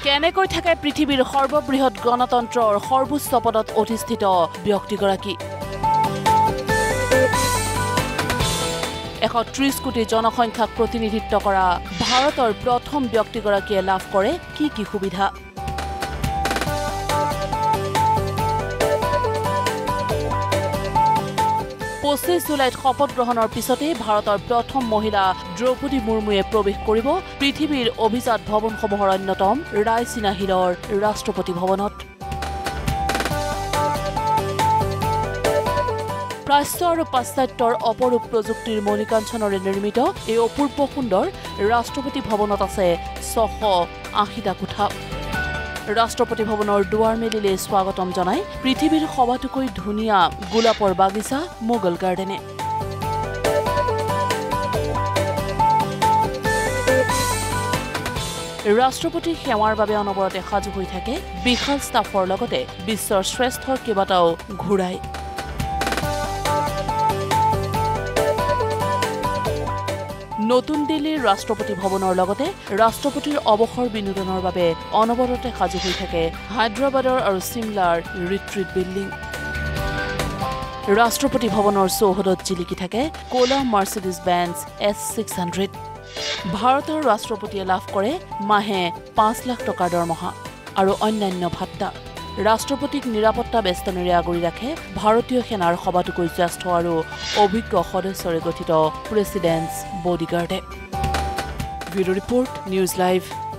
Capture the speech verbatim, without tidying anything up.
কেনেকৈ থাকে পৃথিৱীৰ সৰ্ববৃহৎ গণতন্ত্ৰৰ সৰ্বোচ্চ পদত অধিষ্ঠিত ব্যক্তিগৰাকী এশ ত্ৰিশ কোটি জনসংখ্যাক প্ৰতিনিধিত্ব কৰা ভাৰতৰ প্ৰথম ব্যক্তিগৰাকীয়ে লাভ কৰে কি কি সুবিধা পঁচিশ জুলাইত শপত গ্ৰহণৰ পিছতে ভাৰতৰ প্ৰথম মহিলা দ্ৰৌপদী মুৰ্মুৱে প্ৰৱেশ কৰিব পৃথিৱীৰ অভিজাত ভৱনসমূহৰ অন্যতম ৰায়ছিনা হিলৰ ৰাষ্ট্ৰপতি ভৱনত প্ৰাচ্য আৰু পাশ্চাত্যৰ অপৰূপ প্ৰযুক্তিৰ মণিকাঞ্চনেৰে নিৰ্মিত এই অপূৰ্ব সুন্দৰ ৰাষ্ট্ৰপতি ভৱনত আছে ছশ আশীটা কোঠা ৰাষ্ট্ৰপতি ভৱনৰ দুৱাৰ মেলিলে স্বাগতম জনাই পৃথিৱীৰ সবাতোকৈ ধুনীয়া গোলাপৰ বাগিচা মোগল গাৰ্ডেনে ৰাষ্ট্ৰপতি সেৱাৰ বাবে অনবৰতে সাজু হৈ থাকে বিশাল ষ্টাফৰ লগতে বিশ্বৰ শ্ৰেষ্ঠ কেইবাটাও ঘোঁৰাই নতুন দিল্লীৰ ৰাষ্ট্ৰপতি ভৱনৰ লগতে ৰাষ্ট্ৰপতিৰ অৱসৰ বিনোদনৰ বাবে অনবৰতে সাজু হৈ থাকে হায়দৰাবাদৰ আৰু চিমলাৰ ৰিট্ৰিট বিল্ডিং ৰাষ্ট্ৰপতি ভৱনৰ চৌহদত জিলিকি থাকে কোলা Mercedes Benz S six hundred ভাৰতৰ ৰাষ্ট্ৰপতিয়ে লাভ কৰে মাহে পাঁচ লাখ টকাৰ দৰমহা আৰু অন্যান্য ভাত্তা ৰাষ্ট্ৰপতিক নিৰাপত্তা বেষ্টনীৰে আগুৰি ৰাখে ভাৰতীয় সেনাৰ সবাতোকৈ জ্যেষ্ঠ আৰু অভিজ্ঞ সদস্যৰে গঠিত প্ৰেচিডেণ্টছ বডিগাৰ্ডে ব্যুৰ ৰিপৰ্ট নিউজ লাইভ